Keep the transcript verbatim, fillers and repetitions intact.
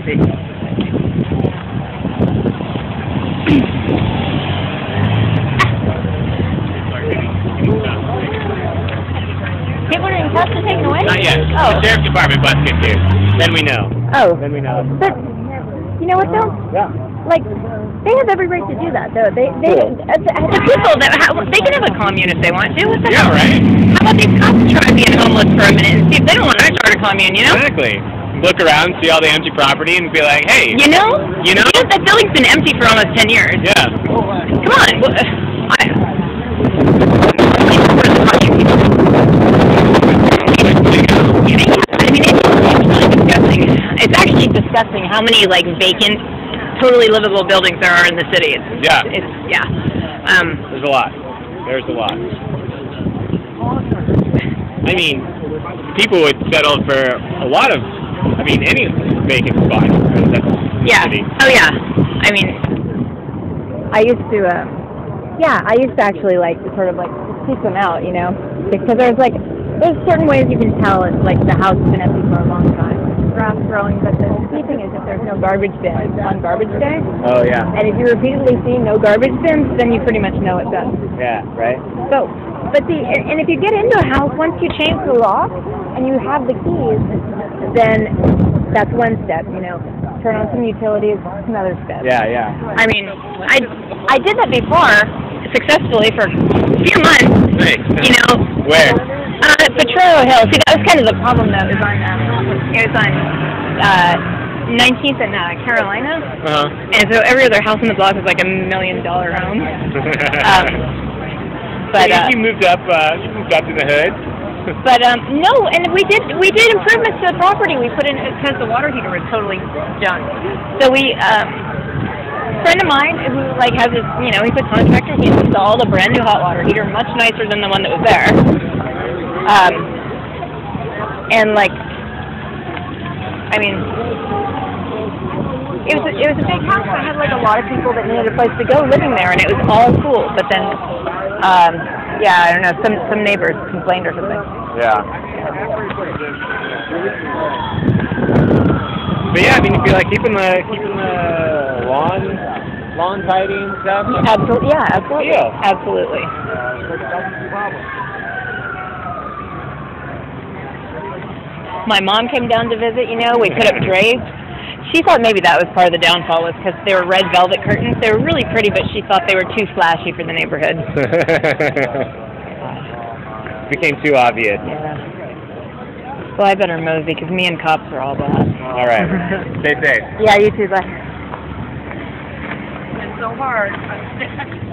crazy. People are in custody taken away? Not yet. Oh. The sheriff's department bus gets here. Then we know. Oh. Then we know. But, you know what though? Yeah. Like, they have every right to do that though. They, they, Cool. as, as The people that ha they can have a commune if they want to. What the Yeah, hell? right? How about these cops try being homeless for a minute and see if they don't want to start a commune, you know? Exactly. Look around, see all the empty property, and be like, hey. You know? You know? That building's been empty for almost ten years. Yeah. Come on. Well, I, I mean, it's actually disgusting. It's actually disgusting how many, like, vacant, totally livable buildings there are in the city. It's, Yeah. It's, yeah. Um, There's a lot. There's a lot. I mean, people would settle for a lot of, I mean, any vacant spot. That's yeah. city. Oh, yeah. I mean, I used to, uh, yeah, I used to actually like sort of like seek them out, you know, because there's like, there's certain ways you can tell it's like the house has been empty for a long time. Grass growing, but the key thing is if there's no garbage bin on garbage day. Oh, yeah. And if you repeatedly see no garbage bins, then you pretty much know it's done. Yeah, right? So, but the, and if you get into a house, once you change the lock and you have the keys, then that's one step, you know. Turn on some utilities, that's another step. Yeah, yeah. I mean, I, I did that before successfully for a few months. Nice. You know. Where? Uh, Potrero Hill. See, that was kind of the problem, though. It was on, um, it was on uh, nineteenth and uh, Carolina. Uh-huh. And so every other house in the block was like a million dollar home. um, but uh, you moved up, uh, you moved up to the hood. but um, no, and we did we did improvements to the property. We put in because the water heater was totally junk. So we um, a friend of mine who like has this, you know, he's a contractor. He installed a brand new hot water heater, much nicer than the one that was there. Um, and like, I mean, it was a, it was a big house that had like a lot of people that needed a place to go living there, and it was all cool. But then, um, yeah, I don't know, some some neighbors complained or something. Yeah. But yeah, I mean, you feel like keeping the keeping the lawn lawn tidy and stuff. Absolutely, yeah, absolutely, Yeah. absolutely. My mom came down to visit, you know, we put up drapes. She thought maybe that was part of the downfall was because they were red velvet curtains. They were really pretty, but she thought they were too flashy for the neighborhood. Became too obvious. Yeah. Well, I better mosey because me and cops are all bad. All right. Stay safe. Yeah, you too, bye. It's so hard.